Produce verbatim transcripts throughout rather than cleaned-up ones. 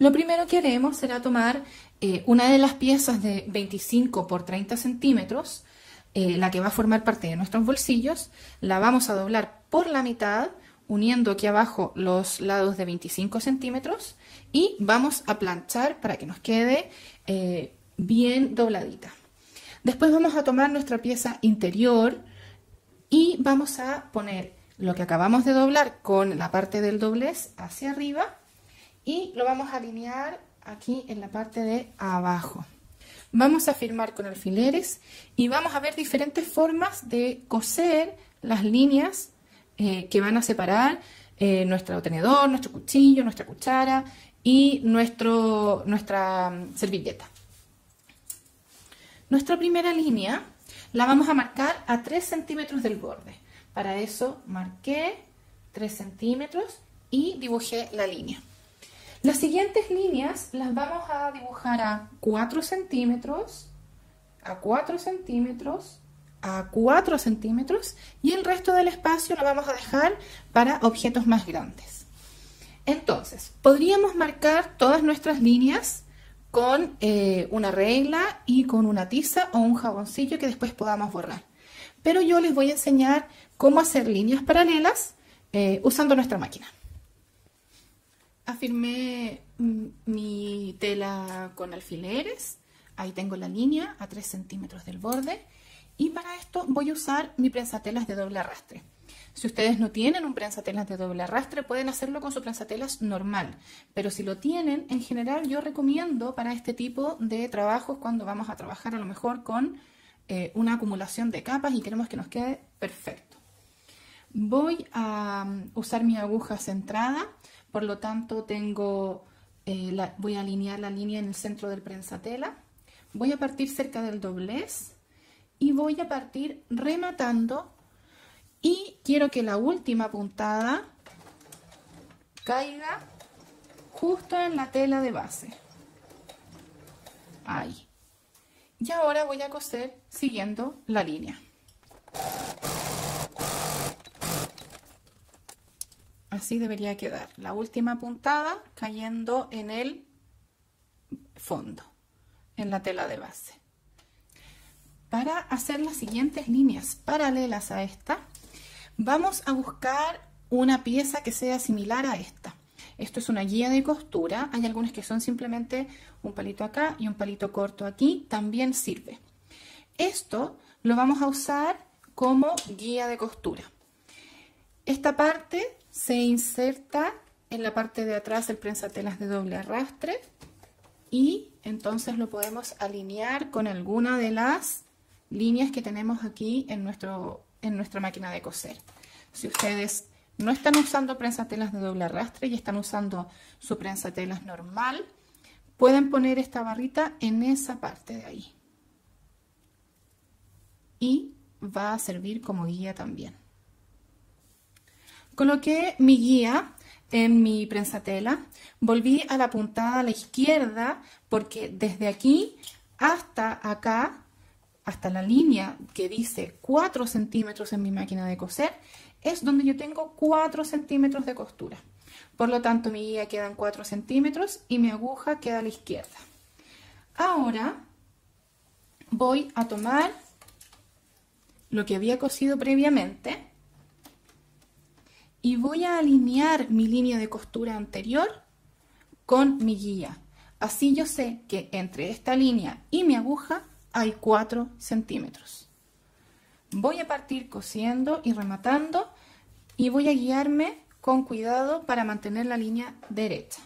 Lo primero que haremos será tomar eh, una de las piezas de veinticinco por treinta centímetros, eh, la que va a formar parte de nuestros bolsillos, la vamos a doblar por la mitad, uniendo aquí abajo los lados de veinticinco centímetros, y vamos a planchar para que nos quede eh, bien dobladita. Después vamos a tomar nuestra pieza interior y vamos a poner lo que acabamos de doblar con la parte del doblez hacia arriba y lo vamos a alinear aquí en la parte de abajo. Vamos a firmar con alfileres y vamos a ver diferentes formas de coser las líneas eh, que van a separar eh, nuestro tenedor, nuestro cuchillo, nuestra cuchara y nuestro, nuestra servilleta. Nuestra primera línea la vamos a marcar a tres centímetros del borde. Para eso marqué tres centímetros y dibujé la línea. Las siguientes líneas las vamos a dibujar a cuatro centímetros, a cuatro centímetros, a cuatro centímetros y el resto del espacio lo vamos a dejar para objetos más grandes. Entonces, podríamos marcar todas nuestras líneas con eh, una regla y con una tiza o un jaboncillo que después podamos borrar. Pero yo les voy a enseñar cómo hacer líneas paralelas eh, usando nuestra máquina. Afirmé mi tela con alfileres, ahí tengo la línea a tres centímetros del borde y para esto voy a usar mi prensatelas de doble arrastre. Si ustedes no tienen un prensatelas de doble arrastre pueden hacerlo con su prensatelas normal, pero si lo tienen, en general yo recomiendo para este tipo de trabajos cuando vamos a trabajar a lo mejor con eh, una acumulación de capas y queremos que nos quede perfecto. Voy a um, usar mi aguja centrada. Por lo tanto, tengo, eh, la, voy a alinear la línea en el centro del prensatela. Voy a partir cerca del doblez y voy a partir rematando. Y quiero que la última puntada caiga justo en la tela de base. Ahí. Y ahora voy a coser siguiendo la línea. Así debería quedar la última puntada cayendo en el fondo, en la tela de base. Para hacer las siguientes líneas paralelas a esta, vamos a buscar una pieza que sea similar a esta. Esto es una guía de costura. Hay algunas que son simplemente un palito acá y un palito corto aquí. También sirve. Esto lo vamos a usar como guía de costura. Esta parte se inserta en la parte de atrás del prensatelas de doble arrastre y entonces lo podemos alinear con alguna de las líneas que tenemos aquí en, nuestro, en nuestra máquina de coser. Si ustedes no están usando prensatelas de doble arrastre y están usando su prensatelas normal, pueden poner esta barrita en esa parte de ahí y va a servir como guía también. Coloqué mi guía en mi prensatela, volví a la puntada a la izquierda porque desde aquí hasta acá, hasta la línea que dice cuatro centímetros en mi máquina de coser, es donde yo tengo cuatro centímetros de costura. Por lo tanto, mi guía queda en cuatro centímetros y mi aguja queda a la izquierda. Ahora voy a tomar lo que había cosido previamente y voy a alinear mi línea de costura anterior con mi guía. Así yo sé que entre esta línea y mi aguja hay cuatro centímetros. Voy a partir cosiendo y rematando y voy a guiarme con cuidado para mantener la línea derecha.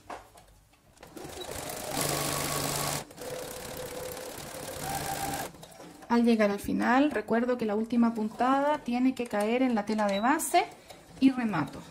Al llegar al final, recuerdo que la última puntada tiene que caer en la tela de base y remato.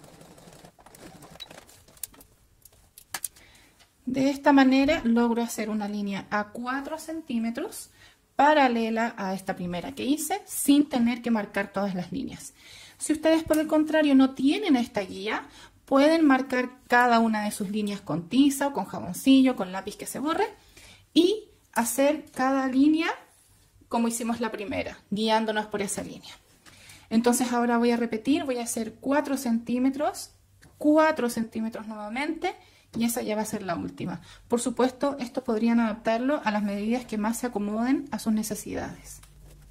De esta manera logro hacer una línea a cuatro centímetros paralela a esta primera que hice sin tener que marcar todas las líneas. Si ustedes por el contrario no tienen esta guía, pueden marcar cada una de sus líneas con tiza o con jaboncillo, con lápiz que se borre y hacer cada línea como hicimos la primera, guiándonos por esa línea. Entonces ahora voy a repetir, voy a hacer cuatro centímetros, cuatro centímetros nuevamente y esa ya va a ser la última. Por supuesto, esto podrían adaptarlo a las medidas que más se acomoden a sus necesidades.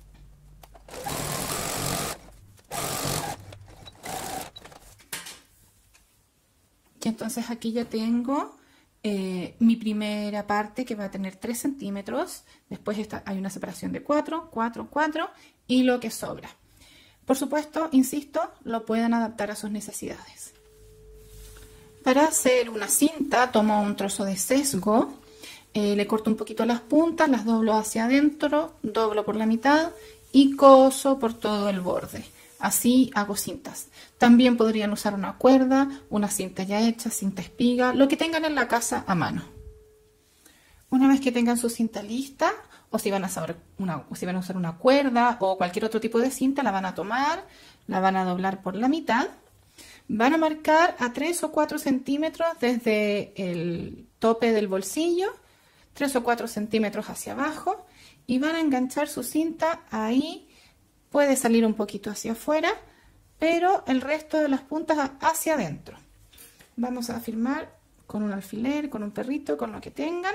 Y entonces aquí ya tengo eh, mi primera parte, que va a tener tres centímetros. Después esta, hay una separación de cuatro, cuatro, cuatro y lo que sobra. Por supuesto, insisto, lo pueden adaptar a sus necesidades. Para hacer una cinta tomo un trozo de sesgo, eh, le corto un poquito las puntas, las doblo hacia adentro, doblo por la mitad y coso por todo el borde. Así hago cintas. También podrían usar una cuerda, una cinta ya hecha, cinta espiga, lo que tengan en la casa a mano. Una vez que tengan su cinta lista, o si van a, saber una, si van a usar una cuerda o cualquier otro tipo de cinta, la van a tomar, la van a doblar por la mitad. Van a marcar a tres o cuatro centímetros desde el tope del bolsillo, tres o cuatro centímetros hacia abajo, y van a enganchar su cinta ahí. Puede salir un poquito hacia afuera, pero el resto de las puntas hacia adentro. Vamos a firmar con un alfiler, con un perrito, con lo que tengan.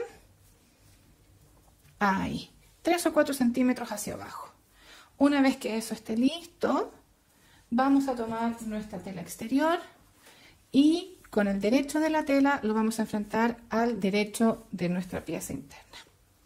Ahí, tres o cuatro centímetros hacia abajo. Una vez que eso esté listo, vamos a tomar nuestra tela exterior y con el derecho de la tela lo vamos a enfrentar al derecho de nuestra pieza interna.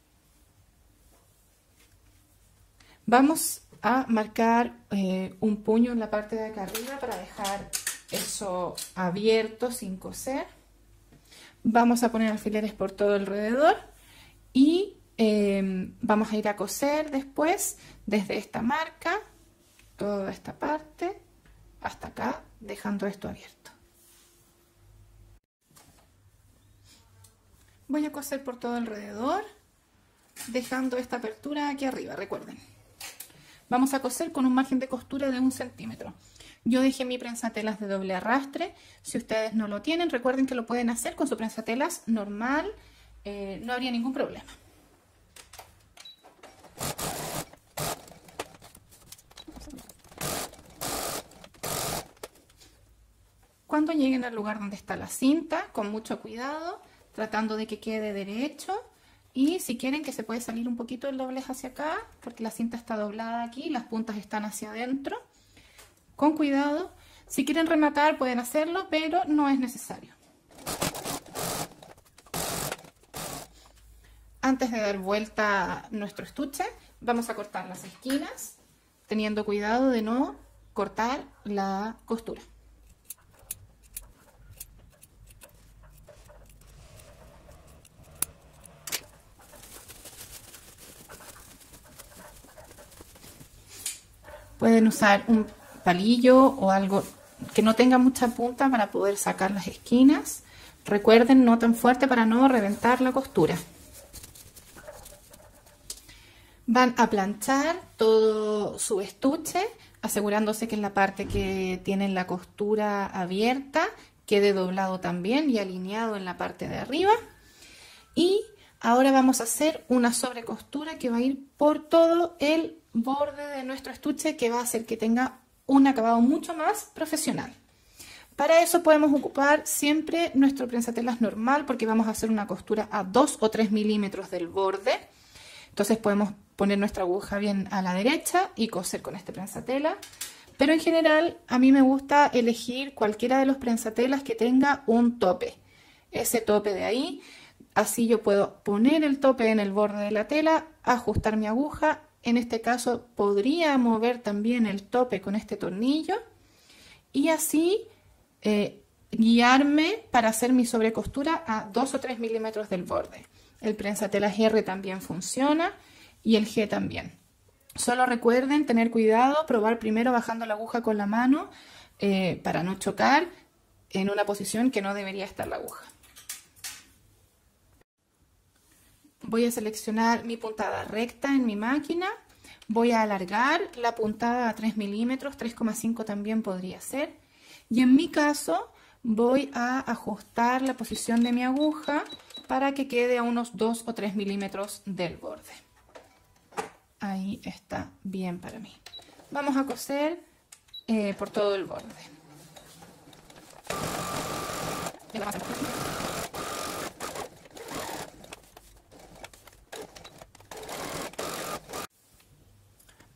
Vamos a marcar eh, un puño en la parte de acá arriba para dejar eso abierto sin coser. Vamos a poner alfileres por todo alrededor y eh, vamos a ir a coser después desde esta marca toda esta parte hasta acá, dejando esto abierto. Voy a coser por todo alrededor dejando esta apertura aquí arriba, recuerden. Vamos a coser con un margen de costura de un centímetro. Yo dejé mi prensatelas de doble arrastre. Si ustedes no lo tienen, recuerden que lo pueden hacer con su prensatelas normal. Eh, no habría ningún problema. Cuando lleguen al lugar donde está la cinta, con mucho cuidado, tratando de que quede derecho. Y si quieren, que se puede salir un poquito el doblez hacia acá, porque la cinta está doblada aquí, las puntas están hacia adentro. Con cuidado. Si quieren rematar pueden hacerlo, pero no es necesario. Antes de dar vuelta a nuestro estuche, vamos a cortar las esquinas, teniendo cuidado de no cortar la costura. Pueden usar un palillo o algo que no tenga mucha punta para poder sacar las esquinas. Recuerden, no tan fuerte para no reventar la costura. Van a planchar todo su estuche, asegurándose que en la parte que tienen la costura abierta quede doblado también y alineado en la parte de arriba. Y ahora vamos a hacer una sobrecostura que va a ir por todo el borde de nuestro estuche, que va a hacer que tenga un acabado mucho más profesional. Para eso podemos ocupar siempre nuestro prensatelas normal, porque vamos a hacer una costura a dos o tres milímetros del borde. Entonces podemos poner nuestra aguja bien a la derecha y coser con este prensatela. Pero en general a mí me gusta elegir cualquiera de los prensatelas que tenga un tope. Ese tope de ahí, así yo puedo poner el tope en el borde de la tela, ajustar mi aguja. En este caso podría mover también el tope con este tornillo y así eh, guiarme para hacer mi sobrecostura a dos o tres milímetros del borde. El prensatelas R también funciona y el G también. Solo recuerden tener cuidado, probar primero bajando la aguja con la mano eh, para no chocar en una posición que no debería estar la aguja. Voy a seleccionar mi puntada recta en mi máquina. Voy a alargar la puntada a tres milímetros, tres coma cinco también podría ser. Y en mi caso voy a ajustar la posición de mi aguja para que quede a unos dos o tres milímetros del borde. Ahí está bien para mí. Vamos a coser eh, por todo el borde.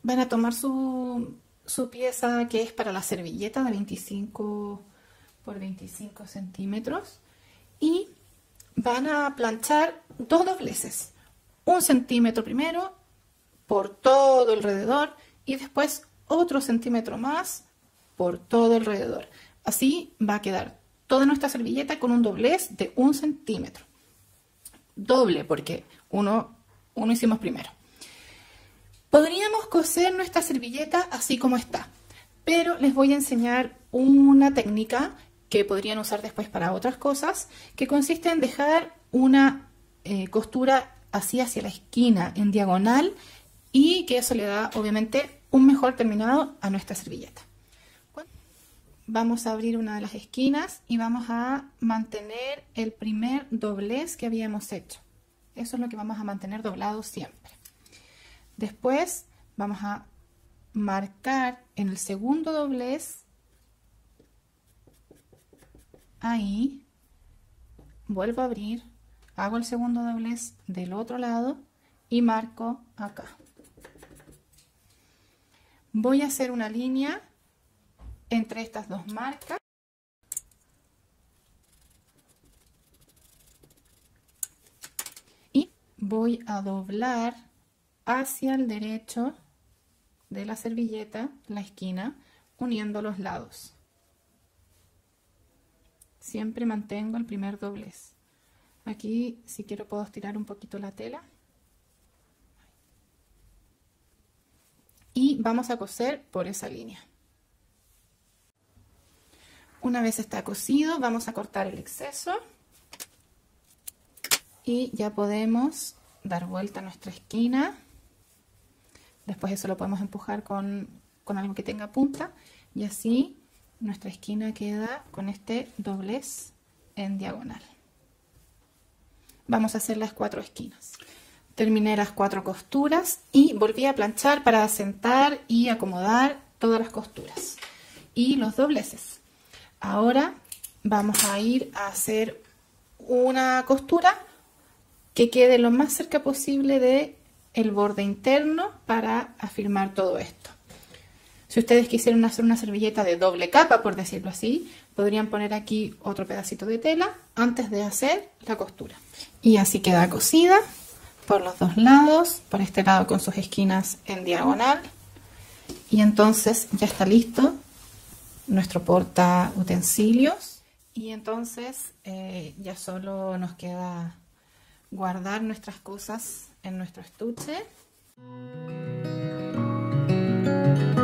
van a tomar su, su pieza que es para la servilleta de veinticinco por veinticinco centímetros y van a planchar dos dobleces, un centímetro primero por todo alrededor y después otro centímetro más por todo alrededor. Así va a quedar toda nuestra servilleta con un doblez de un centímetro. Doble porque uno, uno hicimos primero. Podríamos coser nuestra servilleta así como está, pero les voy a enseñar una técnica que podrían usar después para otras cosas, que consiste en dejar una eh, costura así hacia la esquina en diagonal y que eso le da obviamente un mejor terminado a nuestra servilleta. Vamos a abrir una de las esquinas y vamos a mantener el primer doblez que habíamos hecho. Eso es lo que vamos a mantener doblado siempre. Después vamos a marcar en el segundo doblez, ahí, vuelvo a abrir, hago el segundo doblez del otro lado y marco acá. Voy a hacer una línea entre estas dos marcas y voy a doblar hacia el derecho de la servilleta, la esquina, uniendo los lados. Siempre mantengo el primer doblez. Aquí, si quiero, puedo estirar un poquito la tela. Y vamos a coser por esa línea. Una vez está cosido, vamos a cortar el exceso. Y ya podemos dar vuelta a nuestra esquina. Después eso lo podemos empujar con, con algo que tenga punta. Y así nuestra esquina queda con este doblez en diagonal. Vamos a hacer las cuatro esquinas. Terminé las cuatro costuras y volví a planchar para asentar y acomodar todas las costuras y los dobleces. Ahora vamos a ir a hacer una costura que quede lo más cerca posible de el borde interno para afirmar todo esto. Si ustedes quisieran hacer una servilleta de doble capa, por decirlo así, podrían poner aquí otro pedacito de tela antes de hacer la costura. Y así queda cosida por los dos lados, por este lado con sus esquinas en diagonal. Y entonces ya está listo nuestro porta utensilios. Y entonces eh, ya solo nos queda guardar nuestras cosas en nuestro estuche.